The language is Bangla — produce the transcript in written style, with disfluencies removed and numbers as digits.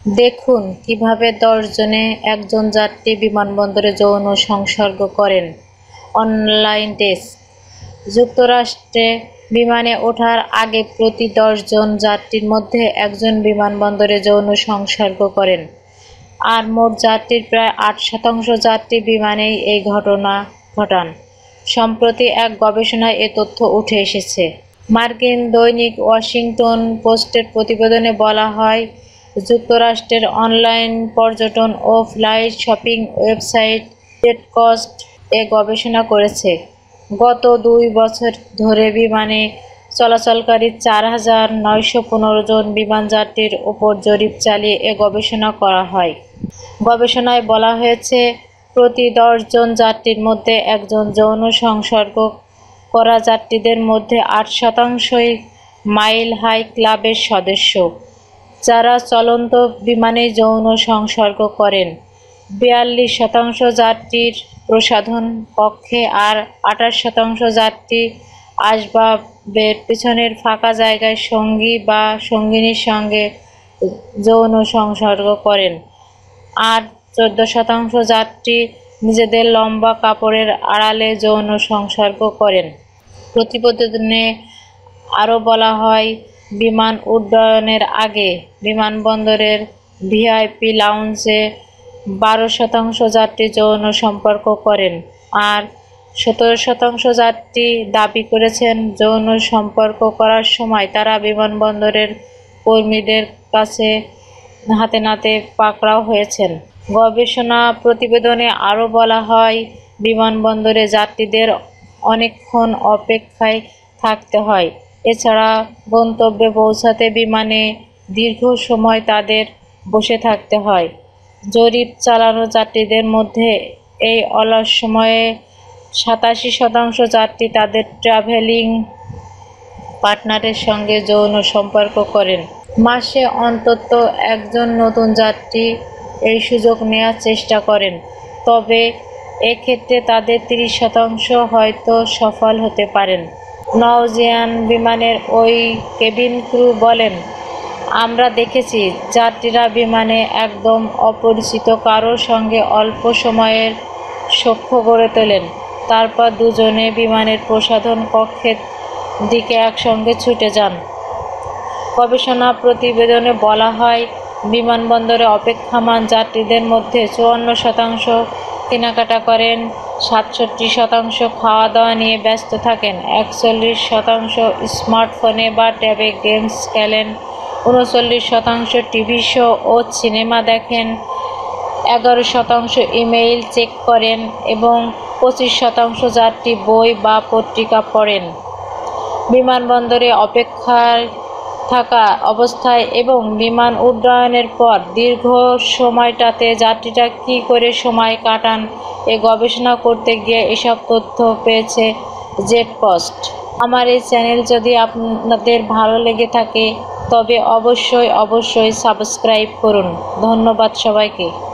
দেখুন কিভাবে 10 জনে একজন যাত্রী বিমানবন্দরে যৌন সংসর্গ করেন। Online test. যুক্তরাষ্ট্রে বিমানে ওঠার আগে প্রতি 10 জন যাত্রীর মধ্যে একজন বিমানবন্দরে যৌন সংসর্গ করেন, আর মোট যাত্রীর প্রায় 8% যাত্রী বিমানেই এই ঘটনা ঘটান। সম্প্রতি এক গবেষণায় এ তথ্য উঠে এসেছে। মার্কিন দৈনিক ওয়াশিংটন পোস্টের প্রতিবেদনে বলা হয়, যুক্তরাষ্ট্রের অনলাইন পর্যটন ও ফ্লাইট শপিং ওয়েবসাইট জেটকস্ট এ গবেষণা করেছে। গত 2 বছর ধরে বিমানে চলাচলকারী 4,915 জন বিমানযাত্রীর ওপর জরিপ চালিয়ে এ গবেষণা করা হয়। গবেষণায় বলা হয়েছে, প্রতি 10 জন যাত্রীর মধ্যে একজন যৌন সংসর্গ করা যাত্রীদের মধ্যে 8%ই মাইল হাই ক্লাবের সদস্য, যারা চলন্ত বিমানে যৌন সংসর্গ করেন। 42% যাত্রীর প্রসাধন কক্ষে আর 28% যাত্রী আসবাবের পিছনের ফাঁকা জায়গায় সঙ্গী বা সঙ্গিনীর সঙ্গে যৌন সংসর্গ করেন, আর 14% যাত্রী নিজেদের লম্বা কাপড়ের আড়ালে যৌন সংসর্গ করেন। প্রতিবেদনে আরও বলা হয়, বিমান উড্ডয়নের আগে বিমানবন্দরের ভিআইপি লাউঞ্জে 12% যাত্রী যৌন সম্পর্ক করেন, আর 17% যাত্রী দাবি করেছেন যৌন সম্পর্ক করার সময় তারা বিমানবন্দরের কর্মীদের কাছে হাতে নাতে পাকড়াও হয়েছেন। গবেষণা প্রতিবেদনে আরও বলা হয়, বিমানবন্দরে যাত্রীদের অনেকক্ষণ অপেক্ষায় থাকতে হয়। এছাড়া গন্তব্যে পৌঁছাতে বিমানে দীর্ঘ সময় তাদের বসে থাকতে হয়। জরিপ চালানো যাত্রীদের মধ্যে এই অলস সময়ে 87% যাত্রী তাদের ট্রাভেলিং পার্টনারের সঙ্গে যৌন সম্পর্ক করেন। মাসে অন্তত একজন নতুন যাত্রী এই সুযোগ নেওয়ার চেষ্টা করেন, তবে এক্ষেত্রে তাদের 30% হয়তো সফল হতে পারেন। নওজিয়ান বিমানের ওই কেবিন ক্রু বলেন, আমরা দেখেছি যাত্রীরা বিমানে একদম অপরিচিত কারোর সঙ্গে অল্প সময়ের সখ্য গড়ে তোলেন, তারপর দুজনে বিমানের প্রসাধন কক্ষের দিকে একসঙ্গে ছুটে যান। গবেষণা প্রতিবেদনে বলা হয়, বিমানবন্দরে অপেক্ষমাণ যাত্রীদের মধ্যে 54% কেনাকাটা করেন, 67% খাওয়া দাওয়া নিয়ে ব্যস্ত থাকেন, 41% স্মার্টফোনে বা ট্যাবে গেমস খেলেন, 39% টিভি শো ও সিনেমা দেখেন, 11% ইমেইল চেক করেন এবং 25% যাত্রী বই বা পত্রিকা পড়েন। বিমানবন্দরে অপেক্ষায় থাকা অবস্থায় এবং বিমান উড্ডয়নের পর দীর্ঘ সময়টাতে যাত্রীরা কী করে সময় কাটান, এ গবেষণা করতে গিয়ে এসব তথ্য পেয়েছে জেটকস্ট। আমার এই চ্যানেল যদি আপনাদের ভালো লেগে থাকে তবে অবশ্যই সাবস্ক্রাইব করুন। ধন্যবাদ সবাইকে।